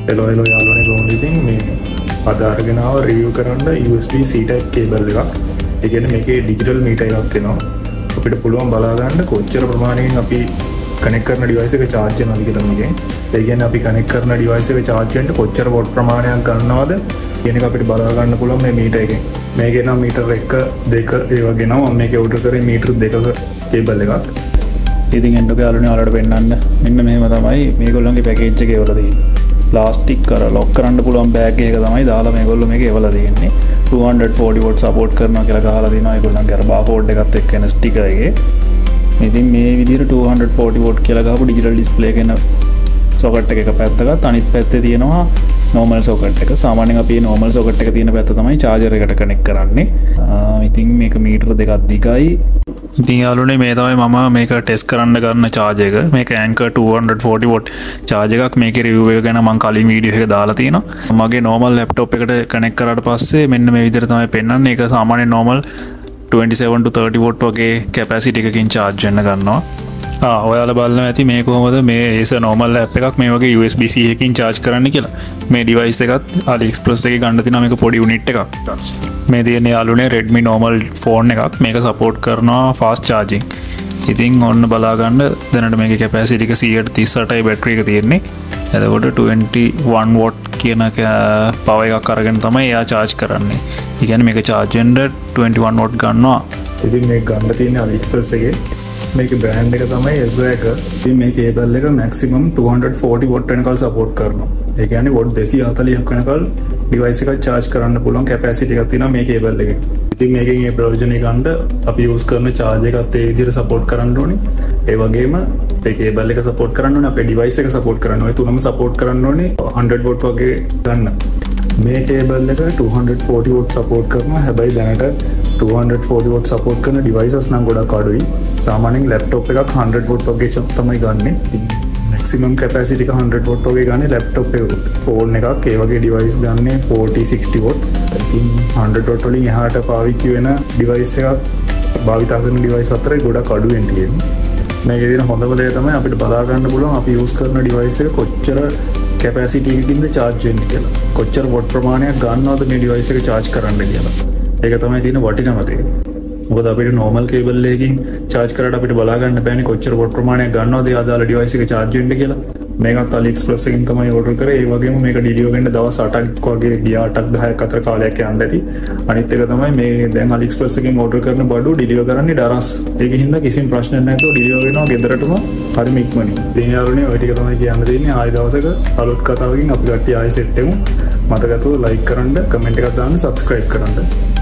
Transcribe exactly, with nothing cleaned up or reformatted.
hello hello යාළුවනේ කොහොමද ඉතින් මේ අද අරගෙන ආව රිවිව් කරන්න U S B C type cable එකක්. ඒ කියන්නේ මේකේ digital meter එකක් එනවා. අපිට පුළුවන් බලා ගන්න කොච්චර ප්‍රමාණයකින් අපි කනෙක්ට් කරන device එක charge වෙනවද කියලා මේකෙන්. ඒ කියන්නේ අපි කනෙක්ට් කරන device එක charge වෙන්න කොච්චර watt ප්‍රමාණයක් ගන්නවද කියන එක අපිට බලා ගන්න පුළුවන් මේ meter එකෙන්. මේකේ නම් meter එක දෙක ඒ වගේ නම් මම මේකේ order කරේ meter දෙකක cable එකක්. ඉතින් එන්න ඔක යාළුවනේ ඔයාලට පෙන්නන්න. මෙන්න මෙහෙම තමයි මේගොල්ලන්ගේ package එකේ වල තියෙන්නේ. ප්ලාස්ටික් කර ලොක් කරන්න පුළුවන් බෑග් එක තමයි දාලා මේගොල්ලෝ මේක එවලා දෙන්නේ. two forty watt support කරනවා කියලා ගහලා දෙනවා ඒගොල්ලන්ගේ අර barcode එකත් එක්ක එන ස්ටිකර් එකේ. ඉතින් මේ විදිහට two forty watt කියලා ගහපු digital display එක එන socket එක එක පැත්තකට අනිත් පැත්තේ තියෙනවා normal socket එක. සාමාන්‍යයෙන් අපි මේ normal socket එක තියෙන පැත්ත තමයි charger එකට connect කරන්නේ. ඉතින් මේක මීටර දෙකක් දිගයි. ඉතින් යාළුවනේ මේ තමයි මම මේක ටෙස්ට් කරන්න ගන්න charge එක. මේක Anker two forty watt charge එකක්. මේකේ review එක ගැන මම කලින් වීඩියෝ එකක දාලා තියෙනවා. මගේ normal laptop එකට connect කරාට පස්සේ මෙන්න මේ විදිහට තමයි පෙන්වන්නේ. ඒක සාමාන්‍යයෙන් normal twenty-seven to thirty watt වගේ capacity එකකින් charge වෙන්න ගන්නවා. ආ ඔයාලා බලන්න ඇති මේ කොහොමද මේ Acer normal app එකක් මේ වගේ U S B C එකකින් charge කරන්න කියලා. මේ device එකත් AliExpress එකේ ගන්න තියෙනවා මේක පොඩි unit එකක්. මේ තියෙන්නේ යාළුවනේ Redmi normal phone එකක්. මේක support කරනවා fast charging. ඉතින් ඔන්න බලා ගන්න දැනට මේකේ capacity එක one thirty-eight battery එක තියෙන්නේ. එතකොට twenty-one watt කියන power එකක් අරගෙන තමයි එයා charge කරන්නේ. ඒ කියන්නේ මේක charge වෙන්න twenty-one watt ගන්නවා. ඉතින් මේක ගන්න තියෙන්නේ AliExpress එකේ. මේක brand එක තමයි Acer. ඉතින් මේ cable එක maximum two forty watt වෙනකල් support කරනවා. ඒ කියන්නේ watt two forty වෙනකල් device එක charge කරන්න පුළුවන් capacity එකක් තියෙනවා මේ cable එකේ. ඉතින් මේකෙන් මේ ප්‍රයෝජන ගන්න අපි use කරන charge එකත් ඒ විදිහට support කරන්න ඕනේ. ඒ වගේම මේ cable එක support කරන්න ඕනේ අපේ device එක support කරන්න ඕනේ. තුනම support කරන්න ඕනේ one hundred watt වගේ ගන්න. මේ cable එක two forty watt support කරනවා. හැබැයි දැනට two forty watt support කරන devices නම් ගොඩක් අඩුයි. සාමාන්‍යයෙන් laptop එකක් one hundred watt වගේ තමයි ගන්නෙ. maximum capacity එක one hundred watt වගේ ගන්න laptop එක. phone එකක් ඒ වගේ device ගන්නේ forty sixty watt. ඉතින් one hundred watt වලින් එහාට පාවිච්චි වෙන device එකක් භාවිත කරන device අතරේ ගොඩක් අඩුවෙන් තියෙනවා. මේකේ තියෙන හොඳම දේ තමයි අපිට බලා ගන්න පුළුවන් අපි use කරන device එක කොච්චර capacity එකකින්ද charge වෙන්නේ කියලා. කොච්චර watt ප්‍රමාණයක් ගන්නවද මේ device එක charge කරන්න කියලා. ඒක තමයි තියෙන වටිනම දේ. මොකද අපිට normal cable එකකින් charge කරලා අපිට බලා ගන්න බෑනේ කොච්චර watt ප්‍රමාණයක් ගන්නවද ඒ අදාළ device එක charge වෙන්න කියලා. මේකත් AliExpress එකකින් තමයි order කරේ. ඒ වගේම මේක deliver වෙන්න දවස් eight ක් වගේ ගියා eight ten ක් අතර කාලයක් යන්න ඇති. අනිත් එක තමයි මේ දැන් AliExpress එකකින් order කරන බඩු deliver කරන්නේ දරස්. ඒකෙන් හින්දා කිසිම ප්‍රශ්නයක් නැතුව deliver වෙනවා ගෙදරටම හරිම ඉක්මනින්. ඉතින් යාළුවනේ ඔය ටික තමයි කියන්න දෙන්නේ. ආයෙ දවසක අලුත් කතාවකින් අපි කට්ටිය ආයෙ සෙට් වෙමු. මතකතුව like කරන්න, comment එකක් දාන්න, subscribe කරන්න.